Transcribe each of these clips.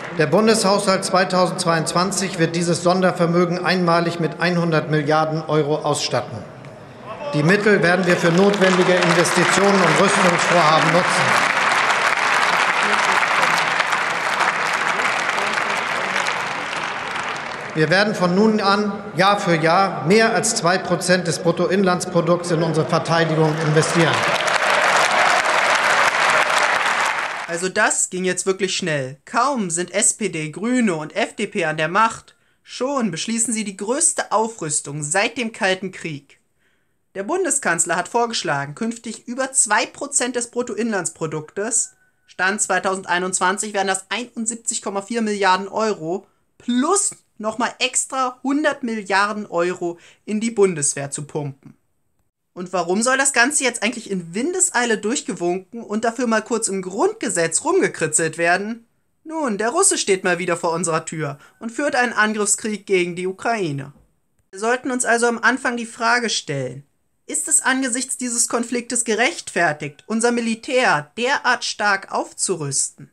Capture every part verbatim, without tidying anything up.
Der Bundeshaushalt zweitausendzweiundzwanzig wird dieses Sondervermögen einmalig mit hundert Milliarden Euro ausstatten. Die Mittel werden wir für notwendige Investitionen und Rüstungsvorhaben nutzen. Wir werden von nun an Jahr für Jahr mehr als zwei Prozent des Bruttoinlandsprodukts in unsere Verteidigung investieren. Also das ging jetzt wirklich schnell. Kaum sind S P D, Grüne und F D P an der Macht, schon beschließen sie die größte Aufrüstung seit dem Kalten Krieg. Der Bundeskanzler hat vorgeschlagen, künftig über zwei Prozent des Bruttoinlandsproduktes, Stand zweitausendeinundzwanzig wären das einundsiebzig Komma vier Milliarden Euro, plus nochmal extra hundert Milliarden Euro in die Bundeswehr zu pumpen. Und warum soll das Ganze jetzt eigentlich in Windeseile durchgewunken und dafür mal kurz im Grundgesetz rumgekritzelt werden? Nun, der Russe steht mal wieder vor unserer Tür und führt einen Angriffskrieg gegen die Ukraine. Wir sollten uns also am Anfang die Frage stellen: Ist es angesichts dieses Konfliktes gerechtfertigt, unser Militär derart stark aufzurüsten?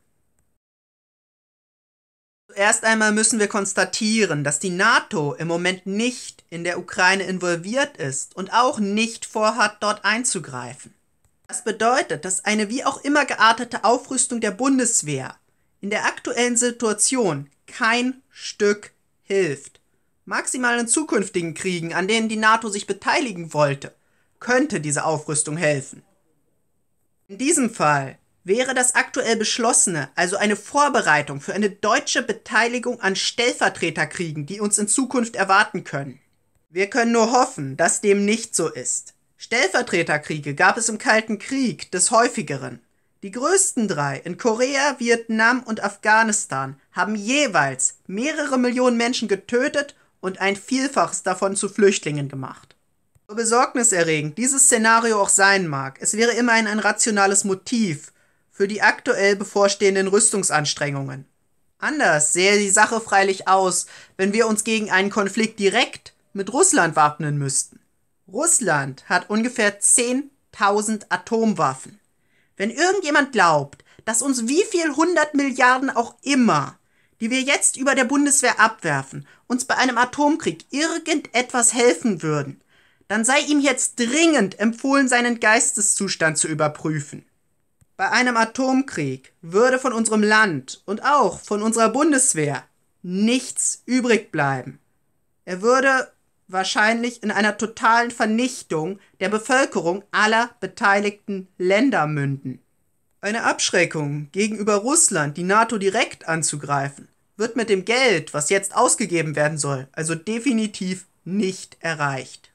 Zuerst einmal müssen wir konstatieren, dass die NATO im Moment nicht in der Ukraine involviert ist und auch nicht vorhat, dort einzugreifen. Das bedeutet, dass eine wie auch immer geartete Aufrüstung der Bundeswehr in der aktuellen Situation kein Stück hilft. Maximal in zukünftigen Kriegen, an denen die NATO sich beteiligen wollte, könnte diese Aufrüstung helfen. In diesem Fall wäre das aktuell Beschlossene also eine Vorbereitung für eine deutsche Beteiligung an Stellvertreterkriegen, die uns in Zukunft erwarten können. Wir können nur hoffen, dass dem nicht so ist. Stellvertreterkriege gab es im Kalten Krieg des Häufigeren. Die größten drei, in Korea, Vietnam und Afghanistan, haben jeweils mehrere Millionen Menschen getötet und ein Vielfaches davon zu Flüchtlingen gemacht. So besorgniserregend dieses Szenario auch sein mag, es wäre immerhin ein rationales Motiv für die aktuell bevorstehenden Rüstungsanstrengungen. Anders sähe die Sache freilich aus, wenn wir uns gegen einen Konflikt direkt mit Russland wappnen müssten. Russland hat ungefähr zehntausend Atomwaffen. Wenn irgendjemand glaubt, dass uns wie viel hundert Milliarden auch immer, die wir jetzt über der Bundeswehr abwerfen, uns bei einem Atomkrieg irgendetwas helfen würden, dann sei ihm jetzt dringend empfohlen, seinen Geisteszustand zu überprüfen. Bei einem Atomkrieg würde von unserem Land und auch von unserer Bundeswehr nichts übrig bleiben. Er würde wahrscheinlich in einer totalen Vernichtung der Bevölkerung aller beteiligten Länder münden. Eine Abschreckung gegenüber Russland, die NATO direkt anzugreifen, wird mit dem Geld, was jetzt ausgegeben werden soll, also definitiv nicht erreicht.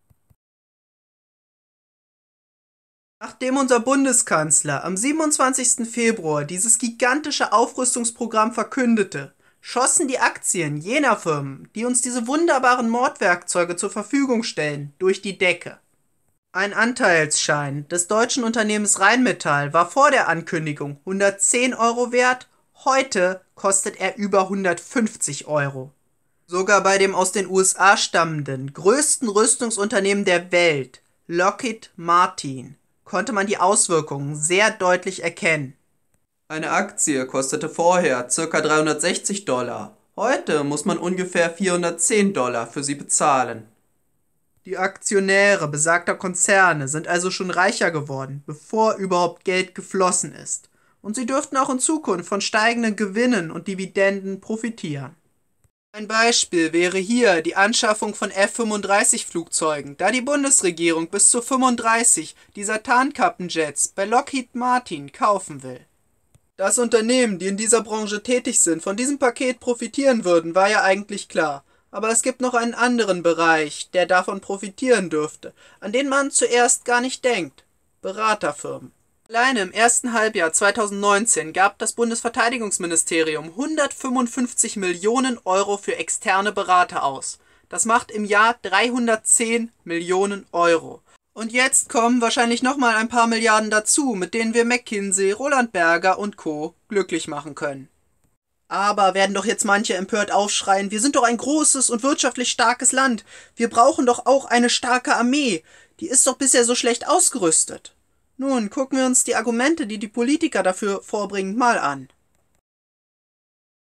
Nachdem unser Bundeskanzler am siebenundzwanzigsten Februar dieses gigantische Aufrüstungsprogramm verkündete, schossen die Aktien jener Firmen, die uns diese wunderbaren Mordwerkzeuge zur Verfügung stellen, durch die Decke. Ein Anteilsschein des deutschen Unternehmens Rheinmetall war vor der Ankündigung hundertzehn Euro wert, heute kostet er über hundertfünfzig Euro. Sogar bei dem aus den U S A stammenden, größten Rüstungsunternehmen der Welt, Lockheed Martin, konnte man die Auswirkungen sehr deutlich erkennen. Eine Aktie kostete vorher ca. dreihundertsechzig Dollar. Heute muss man ungefähr vierhundertzehn Dollar für sie bezahlen. Die Aktionäre besagter Konzerne sind also schon reicher geworden, bevor überhaupt Geld geflossen ist. Und sie dürften auch in Zukunft von steigenden Gewinnen und Dividenden profitieren. Ein Beispiel wäre hier die Anschaffung von F fünfunddreißig Flugzeugen, da die Bundesregierung bis zu fünfunddreißig dieser Tarnkappenjets bei Lockheed Martin kaufen will. Dass Unternehmen, die in dieser Branche tätig sind, von diesem Paket profitieren würden, war ja eigentlich klar. Aber es gibt noch einen anderen Bereich, der davon profitieren dürfte, an den man zuerst gar nicht denkt: Beraterfirmen. Alleine im ersten Halbjahr zweitausendneunzehn gab das Bundesverteidigungsministerium hundertfünfundfünfzig Millionen Euro für externe Berater aus. Das macht im Jahr dreihundertzehn Millionen Euro. Und jetzt kommen wahrscheinlich nochmal ein paar Milliarden dazu, mit denen wir McKinsey, Roland Berger und Co. glücklich machen können. Aber werden doch jetzt manche empört aufschreien: Wir sind doch ein großes und wirtschaftlich starkes Land. Wir brauchen doch auch eine starke Armee. Die ist doch bisher so schlecht ausgerüstet. Nun, gucken wir uns die Argumente, die die Politiker dafür vorbringen, mal an.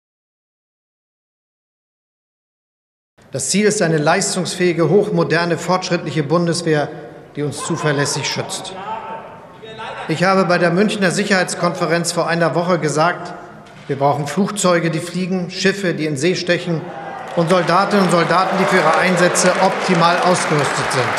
Das Ziel ist eine leistungsfähige, hochmoderne, fortschrittliche Bundeswehr, die uns zuverlässig schützt. Ich habe bei der Münchner Sicherheitskonferenz vor einer Woche gesagt, wir brauchen Flugzeuge, die fliegen, Schiffe, die in See stechen und Soldatinnen und Soldaten, die für ihre Einsätze optimal ausgerüstet sind.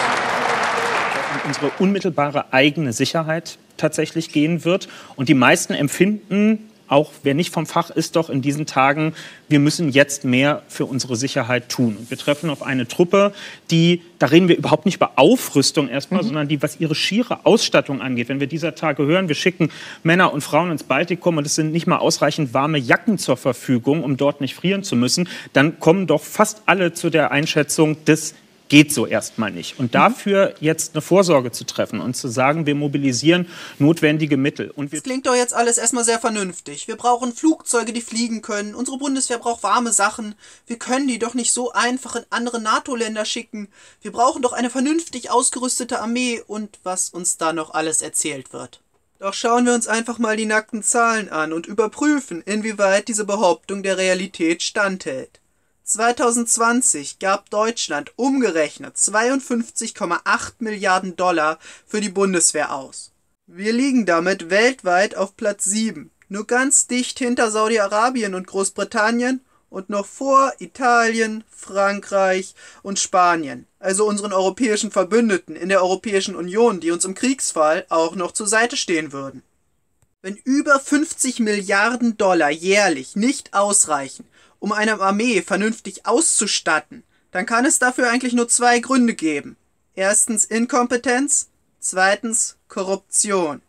Um unsere unmittelbare eigene Sicherheit tatsächlich gehen wird. Und die meisten empfinden, auch wer nicht vom Fach ist, doch in diesen Tagen, wir müssen jetzt mehr für unsere Sicherheit tun. Und wir treffen auf eine Truppe, die, da reden wir überhaupt nicht über Aufrüstung erstmal, mhm. sondern die, was ihre schiere Ausstattung angeht. Wenn wir dieser Tage hören, wir schicken Männer und Frauen ins Baltikum und es sind nicht mal ausreichend warme Jacken zur Verfügung, um dort nicht frieren zu müssen, dann kommen doch fast alle zu der Einschätzung, des geht so erstmal nicht. Und dafür jetzt eine Vorsorge zu treffen und zu sagen, wir mobilisieren notwendige Mittel. Und wir das klingt doch jetzt alles erstmal sehr vernünftig. Wir brauchen Flugzeuge, die fliegen können. Unsere Bundeswehr braucht warme Sachen. Wir können die doch nicht so einfach in andere NATO-Länder schicken. Wir brauchen doch eine vernünftig ausgerüstete Armee und was uns da noch alles erzählt wird. Doch schauen wir uns einfach mal die nackten Zahlen an und überprüfen, inwieweit diese Behauptung der Realität standhält. zweitausendzwanzig gab Deutschland umgerechnet zweiundfünfzig Komma acht Milliarden Dollar für die Bundeswehr aus. Wir liegen damit weltweit auf Platz sieben, nur ganz dicht hinter Saudi-Arabien und Großbritannien und noch vor Italien, Frankreich und Spanien, also unseren europäischen Verbündeten in der Europäischen Union, die uns im Kriegsfall auch noch zur Seite stehen würden. Wenn über fünfzig Milliarden Dollar jährlich nicht ausreichen, um eine Armee vernünftig auszustatten, dann kann es dafür eigentlich nur zwei Gründe geben. Erstens Inkompetenz, zweitens Korruption.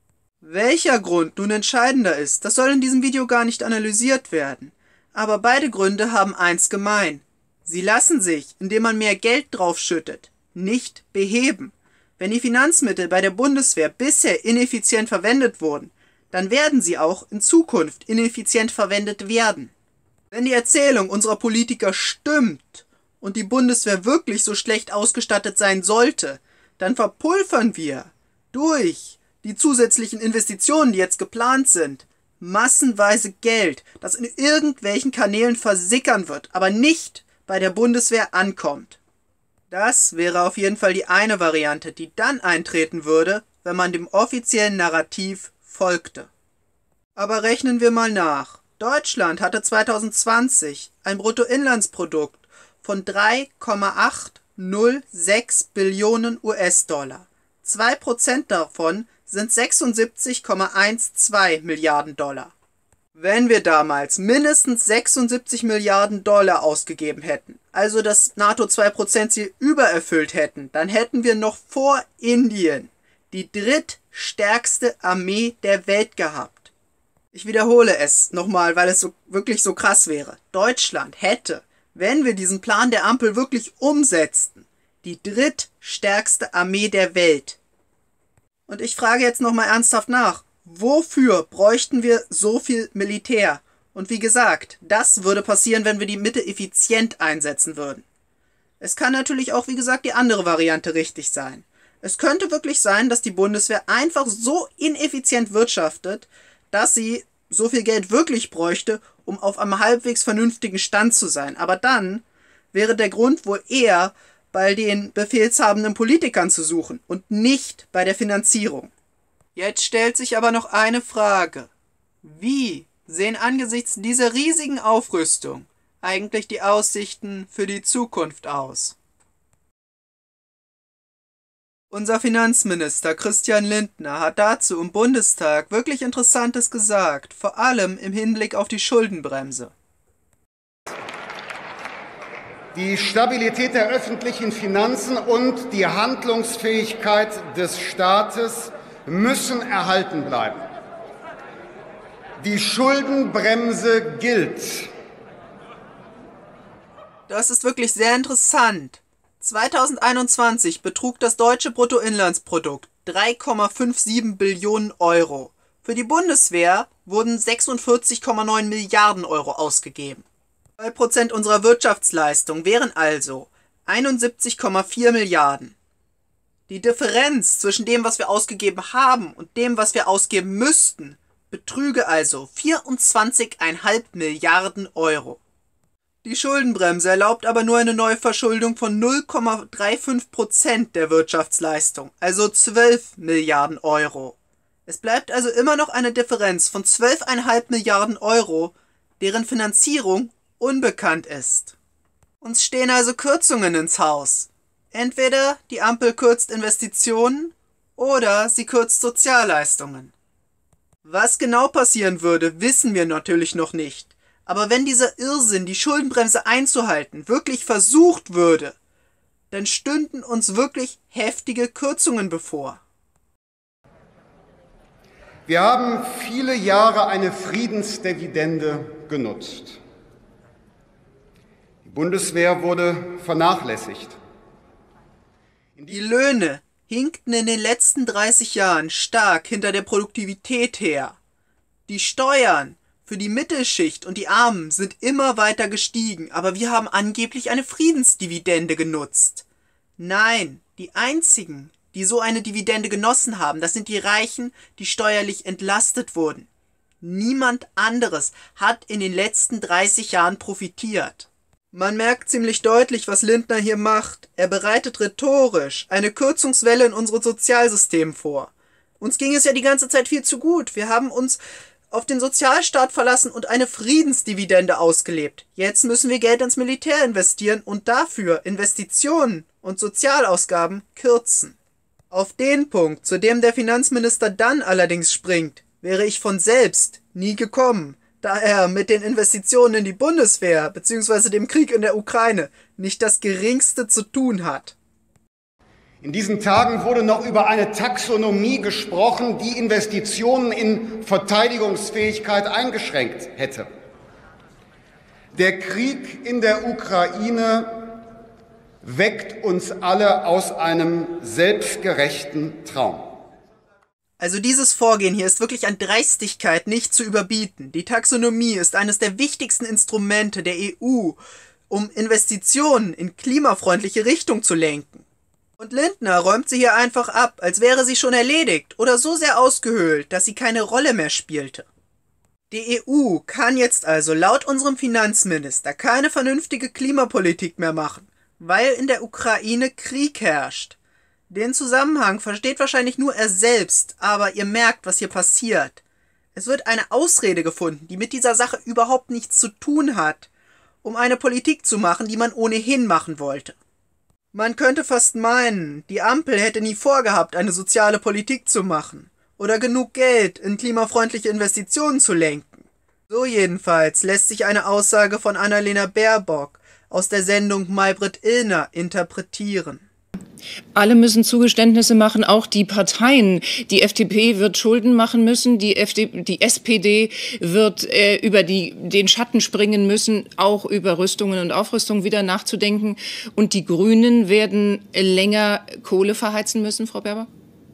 Welcher Grund nun entscheidender ist, das soll in diesem Video gar nicht analysiert werden. Aber beide Gründe haben eins gemein. Sie lassen sich, indem man mehr Geld draufschüttet, nicht beheben. Wenn die Finanzmittel bei der Bundeswehr bisher ineffizient verwendet wurden, dann werden sie auch in Zukunft ineffizient verwendet werden. Wenn die Erzählung unserer Politiker stimmt und die Bundeswehr wirklich so schlecht ausgestattet sein sollte, dann verpulvern wir durch die zusätzlichen Investitionen, die jetzt geplant sind, massenweise Geld, das in irgendwelchen Kanälen versickern wird, aber nicht bei der Bundeswehr ankommt. Das wäre auf jeden Fall die eine Variante, die dann eintreten würde, wenn man dem offiziellen Narrativ folgte. Aber rechnen wir mal nach. Deutschland hatte zweitausendzwanzig ein Bruttoinlandsprodukt von drei Komma achthundertsechs Billionen US-Dollar. zwei Prozent davon sind sechsundsiebzig Komma zwölf Milliarden Dollar. Wenn wir damals mindestens sechsundsiebzig Milliarden Dollar ausgegeben hätten, also das NATO zwei Prozent Ziel übererfüllt hätten, dann hätten wir noch vor Indien die drittstärkste Armee der Welt gehabt. Ich wiederhole es nochmal, weil es so, wirklich so krass wäre. Deutschland hätte, wenn wir diesen Plan der Ampel wirklich umsetzten, die drittstärkste Armee der Welt. Und ich frage jetzt nochmal ernsthaft nach, wofür bräuchten wir so viel Militär? Und wie gesagt, das würde passieren, wenn wir die Mittel effizient einsetzen würden. Es kann natürlich auch, wie gesagt, die andere Variante richtig sein. Es könnte wirklich sein, dass die Bundeswehr einfach so ineffizient wirtschaftet, dass sie so viel Geld wirklich bräuchte, um auf einem halbwegs vernünftigen Stand zu sein. Aber dann wäre der Grund wohl eher bei den befehlshabenden Politikern zu suchen und nicht bei der Finanzierung. Jetzt stellt sich aber noch eine Frage. Wie sehen angesichts dieser riesigen Aufrüstung eigentlich die Aussichten für die Zukunft aus? Unser Finanzminister Christian Lindner hat dazu im Bundestag wirklich Interessantes gesagt, vor allem im Hinblick auf die Schuldenbremse. Die Stabilität der öffentlichen Finanzen und die Handlungsfähigkeit des Staates müssen erhalten bleiben. Die Schuldenbremse gilt. Das ist wirklich sehr interessant. zweitausendeinundzwanzig betrug das deutsche Bruttoinlandsprodukt drei Komma siebenundfünfzig Billionen Euro. Für die Bundeswehr wurden sechsundvierzig Komma neun Milliarden Euro ausgegeben. zwei Prozent unserer Wirtschaftsleistung wären also einundsiebzig Komma vier Milliarden. Die Differenz zwischen dem, was wir ausgegeben haben und dem, was wir ausgeben müssten, betrüge also vierundzwanzig Komma fünf Milliarden Euro. Die Schuldenbremse erlaubt aber nur eine Neuverschuldung von null Komma fünfunddreißig Prozent der Wirtschaftsleistung, also zwölf Milliarden Euro. Es bleibt also immer noch eine Differenz von zwölf Komma fünf Milliarden Euro, deren Finanzierung unbekannt ist. Uns stehen also Kürzungen ins Haus. Entweder die Ampel kürzt Investitionen oder sie kürzt Sozialleistungen. Was genau passieren würde, wissen wir natürlich noch nicht. Aber wenn dieser Irrsinn, die Schuldenbremse einzuhalten, wirklich versucht würde, dann stünden uns wirklich heftige Kürzungen bevor. Wir haben viele Jahre eine Friedensdividende genutzt. Die Bundeswehr wurde vernachlässigt. Die Löhne hinkten in den letzten dreißig Jahren stark hinter der Produktivität her. Die Steuern für die Mittelschicht und die Armen sind immer weiter gestiegen, aber wir haben angeblich eine Friedensdividende genutzt. Nein, die einzigen, die so eine Dividende genossen haben, das sind die Reichen, die steuerlich entlastet wurden. Niemand anderes hat in den letzten dreißig Jahren profitiert. Man merkt ziemlich deutlich, was Lindner hier macht. Er bereitet rhetorisch eine Kürzungswelle in unserem Sozialsystem vor. Uns ging es ja die ganze Zeit viel zu gut. Wir haben uns auf den Sozialstaat verlassen und eine Friedensdividende ausgelebt. Jetzt müssen wir Geld ins Militär investieren und dafür Investitionen und Sozialausgaben kürzen. Auf den Punkt, zu dem der Finanzminister dann allerdings springt, wäre ich von selbst nie gekommen, da er mit den Investitionen in die Bundeswehr bzw. dem Krieg in der Ukraine nicht das Geringste zu tun hat. In diesen Tagen wurde noch über eine Taxonomie gesprochen, die Investitionen in Verteidigungsfähigkeit eingeschränkt hätte. Der Krieg in der Ukraine weckt uns alle aus einem selbstgerechten Traum. Also dieses Vorgehen hier ist wirklich an Dreistigkeit nicht zu überbieten. Die Taxonomie ist eines der wichtigsten Instrumente der E U, um Investitionen in klimafreundliche Richtung zu lenken. Und Lindner räumt sie hier einfach ab, als wäre sie schon erledigt oder so sehr ausgehöhlt, dass sie keine Rolle mehr spielte. Die E U kann jetzt also laut unserem Finanzminister keine vernünftige Klimapolitik mehr machen, weil in der Ukraine Krieg herrscht. Den Zusammenhang versteht wahrscheinlich nur er selbst, aber ihr merkt, was hier passiert. Es wird eine Ausrede gefunden, die mit dieser Sache überhaupt nichts zu tun hat, um eine Politik zu machen, die man ohnehin machen wollte. Man könnte fast meinen, die Ampel hätte nie vorgehabt, eine soziale Politik zu machen oder genug Geld in klimafreundliche Investitionen zu lenken. So jedenfalls lässt sich eine Aussage von Annalena Baerbock aus der Sendung Maybrit Illner interpretieren. Alle müssen Zugeständnisse machen, auch die Parteien. Die F D P wird Schulden machen müssen, die, F D, die S P D wird äh, über die, den Schatten springen müssen, auch über Rüstungen und Aufrüstung wieder nachzudenken. Und die Grünen werden länger Kohle verheizen müssen, Frau Baerbock?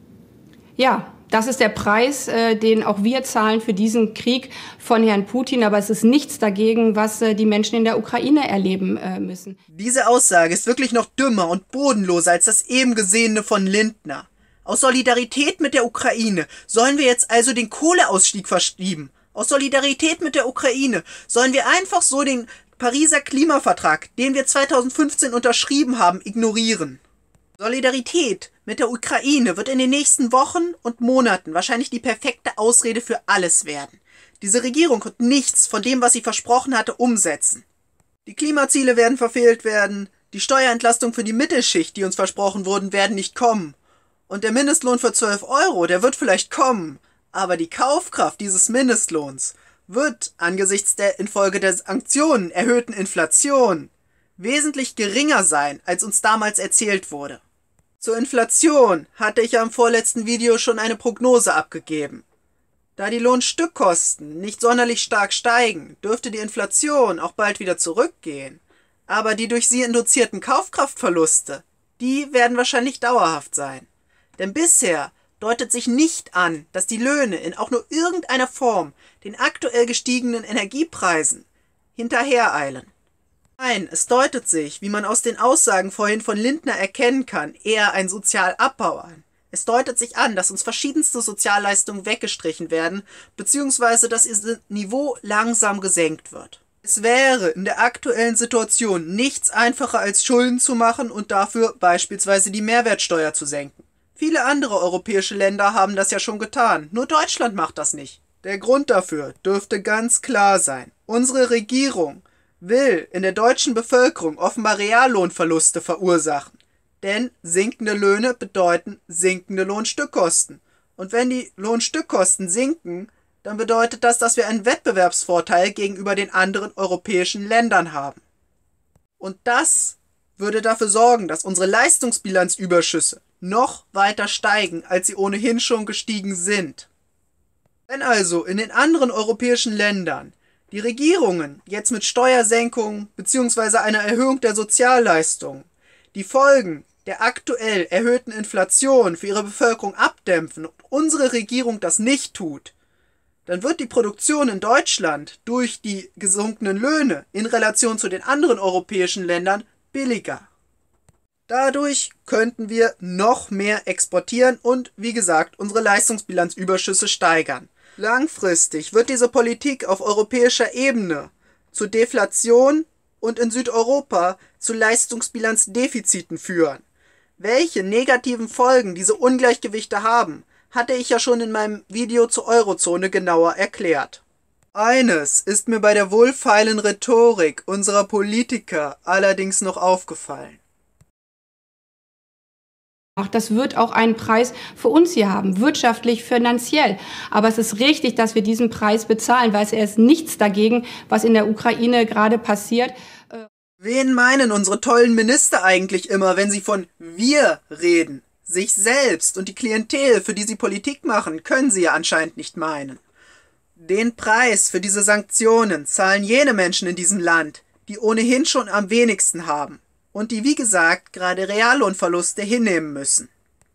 Ja. Das ist der Preis, äh, den auch wir zahlen für diesen Krieg von Herrn Putin. Aber es ist nichts dagegen, was äh, die Menschen in der Ukraine erleben äh, müssen. Diese Aussage ist wirklich noch dümmer und bodenloser als das eben Gesehene von Lindner. Aus Solidarität mit der Ukraine sollen wir jetzt also den Kohleausstieg verschieben. Aus Solidarität mit der Ukraine sollen wir einfach so den Pariser Klimavertrag, den wir zweitausendfünfzehn unterschrieben haben, ignorieren. Solidarität mit der Ukraine wird in den nächsten Wochen und Monaten wahrscheinlich die perfekte Ausrede für alles werden. Diese Regierung wird nichts von dem, was sie versprochen hatte, umsetzen. Die Klimaziele werden verfehlt werden, die Steuerentlastung für die Mittelschicht, die uns versprochen wurden, werden nicht kommen. Und der Mindestlohn für zwölf Euro, der wird vielleicht kommen, aber die Kaufkraft dieses Mindestlohns wird angesichts der infolge der Sanktionen erhöhten Inflation wesentlich geringer sein, als uns damals erzählt wurde. Zur Inflation hatte ich ja im vorletzten Video schon eine Prognose abgegeben. Da die Lohnstückkosten nicht sonderlich stark steigen, dürfte die Inflation auch bald wieder zurückgehen. Aber die durch sie induzierten Kaufkraftverluste, die werden wahrscheinlich dauerhaft sein. Denn bisher deutet sich nicht an, dass die Löhne in auch nur irgendeiner Form den aktuell gestiegenen Energiepreisen hinterhereilen. Nein, es deutet sich, wie man aus den Aussagen vorhin von Lindner erkennen kann, eher ein Sozialabbau an. Es deutet sich an, dass uns verschiedenste Sozialleistungen weggestrichen werden, beziehungsweise dass ihr Niveau langsam gesenkt wird. Es wäre in der aktuellen Situation nichts einfacher als Schulden zu machen und dafür beispielsweise die Mehrwertsteuer zu senken. Viele andere europäische Länder haben das ja schon getan, nur Deutschland macht das nicht. Der Grund dafür dürfte ganz klar sein. Unsere Regierung will in der deutschen Bevölkerung offenbar Reallohnverluste verursachen. Denn sinkende Löhne bedeuten sinkende Lohnstückkosten. Und wenn die Lohnstückkosten sinken, dann bedeutet das, dass wir einen Wettbewerbsvorteil gegenüber den anderen europäischen Ländern haben. Und das würde dafür sorgen, dass unsere Leistungsbilanzüberschüsse noch weiter steigen, als sie ohnehin schon gestiegen sind. Wenn also in den anderen europäischen Ländern die Regierungen jetzt mit Steuersenkungen bzw. einer Erhöhung der Sozialleistungen die Folgen der aktuell erhöhten Inflation für ihre Bevölkerung abdämpfen und unsere Regierung das nicht tut, dann wird die Produktion in Deutschland durch die gesunkenen Löhne in Relation zu den anderen europäischen Ländern billiger. Dadurch könnten wir noch mehr exportieren und, wie gesagt, unsere Leistungsbilanzüberschüsse steigern. Langfristig wird diese Politik auf europäischer Ebene zu Deflation und in Südeuropa zu Leistungsbilanzdefiziten führen. Welche negativen Folgen diese Ungleichgewichte haben, hatte ich ja schon in meinem Video zur Eurozone genauer erklärt. Eines ist mir bei der wohlfeilen Rhetorik unserer Politiker allerdings noch aufgefallen. Das wird auch einen Preis für uns hier haben, wirtschaftlich, finanziell. Aber es ist richtig, dass wir diesen Preis bezahlen, weil es ist nichts dagegen, was in der Ukraine gerade passiert. Wen meinen unsere tollen Minister eigentlich immer, wenn sie von wir reden? Sich selbst und die Klientel, für die sie Politik machen, können sie ja anscheinend nicht meinen. Den Preis für diese Sanktionen zahlen jene Menschen in diesem Land, die ohnehin schon am wenigsten haben und die, wie gesagt, gerade Reallohnverluste hinnehmen müssen.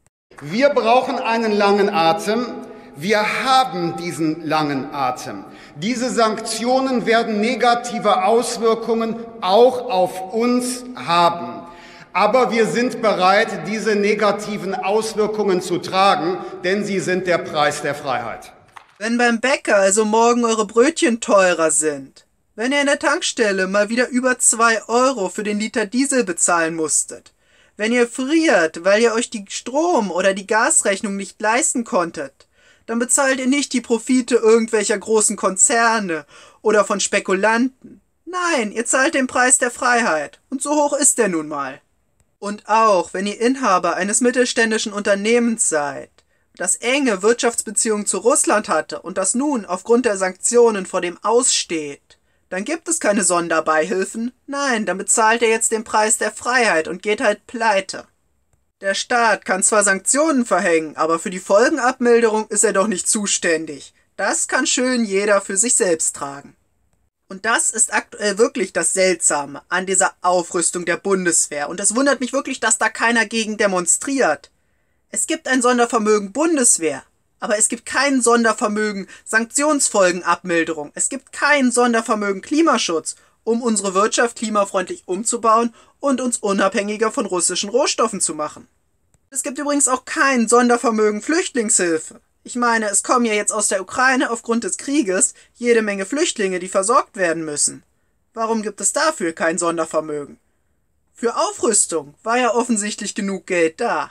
Wir brauchen einen langen Atem. Wir haben diesen langen Atem. Diese Sanktionen werden negative Auswirkungen auch auf uns haben. Aber wir sind bereit, diese negativen Auswirkungen zu tragen, denn sie sind der Preis der Freiheit. Wenn beim Bäcker also morgen eure Brötchen teurer sind, wenn ihr in der Tankstelle mal wieder über zwei Euro für den Liter Diesel bezahlen musstet, wenn ihr friert, weil ihr euch die Strom- oder die Gasrechnung nicht leisten konntet, dann bezahlt ihr nicht die Profite irgendwelcher großen Konzerne oder von Spekulanten. Nein, ihr zahlt den Preis der Freiheit. Und so hoch ist der nun mal. Und auch, wenn ihr Inhaber eines mittelständischen Unternehmens seid, das enge Wirtschaftsbeziehungen zu Russland hatte und das nun aufgrund der Sanktionen vor dem Aussteht, dann gibt es keine Sonderbeihilfen. Nein, dann bezahlt ihr jetzt den Preis der Freiheit und geht halt pleite. Der Staat kann zwar Sanktionen verhängen, aber für die Folgenabmilderung ist er doch nicht zuständig. Das kann schön jeder für sich selbst tragen. Und das ist aktuell wirklich das Seltsame an dieser Aufrüstung der Bundeswehr. Und es wundert mich wirklich, dass da keiner gegen demonstriert. Es gibt ein Sondervermögen Bundeswehr, aber es gibt kein Sondervermögen Sanktionsfolgenabmilderung. Es gibt kein Sondervermögen Klimaschutz, um unsere Wirtschaft klimafreundlich umzubauen und uns unabhängiger von russischen Rohstoffen zu machen. Es gibt übrigens auch kein Sondervermögen Flüchtlingshilfe. Ich meine, es kommen ja jetzt aus der Ukraine aufgrund des Krieges jede Menge Flüchtlinge, die versorgt werden müssen. Warum gibt es dafür kein Sondervermögen? Für Aufrüstung war ja offensichtlich genug Geld da.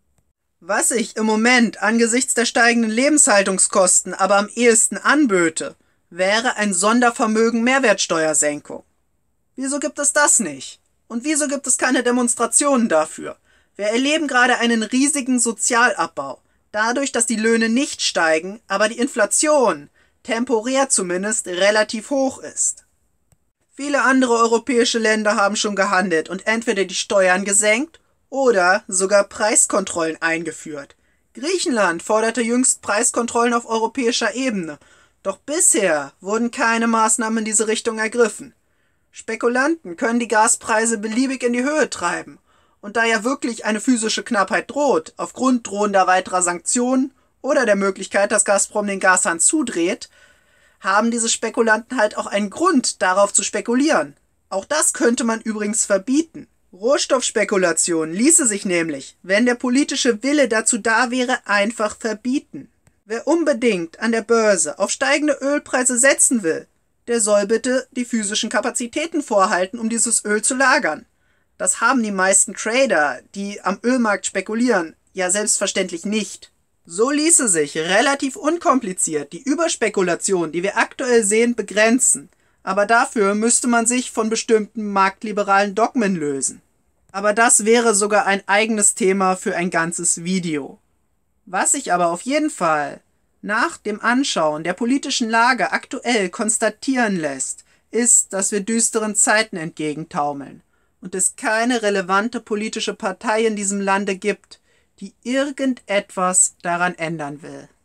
Was ich im Moment angesichts der steigenden Lebenshaltungskosten aber am ehesten anböte, wäre ein Sondervermögen Mehrwertsteuersenkung. Wieso gibt es das nicht? Und wieso gibt es keine Demonstrationen dafür? Wir erleben gerade einen riesigen Sozialabbau, dadurch, dass die Löhne nicht steigen, aber die Inflation, temporär zumindest, relativ hoch ist. Viele andere europäische Länder haben schon gehandelt und entweder die Steuern gesenkt oder sogar Preiskontrollen eingeführt. Griechenland forderte jüngst Preiskontrollen auf europäischer Ebene, doch bisher wurden keine Maßnahmen in diese Richtung ergriffen. Spekulanten können die Gaspreise beliebig in die Höhe treiben. Und da ja wirklich eine physische Knappheit droht, aufgrund drohender weiterer Sanktionen oder der Möglichkeit, dass Gazprom den Gashahn zudreht, haben diese Spekulanten halt auch einen Grund, darauf zu spekulieren. Auch das könnte man übrigens verbieten. Rohstoffspekulation ließe sich nämlich, wenn der politische Wille dazu da wäre, einfach verbieten. Wer unbedingt an der Börse auf steigende Ölpreise setzen will, der soll bitte die physischen Kapazitäten vorhalten, um dieses Öl zu lagern. Das haben die meisten Trader, die am Ölmarkt spekulieren, ja selbstverständlich nicht. So ließe sich relativ unkompliziert die Überspekulation, die wir aktuell sehen, begrenzen. Aber dafür müsste man sich von bestimmten marktliberalen Dogmen lösen. Aber das wäre sogar ein eigenes Thema für ein ganzes Video. Was sich aber auf jeden Fall nach dem Anschauen der politischen Lage aktuell konstatieren lässt, ist, dass wir düsteren Zeiten entgegentaumeln und es keine relevante politische Partei in diesem Lande gibt, die irgendetwas daran ändern will.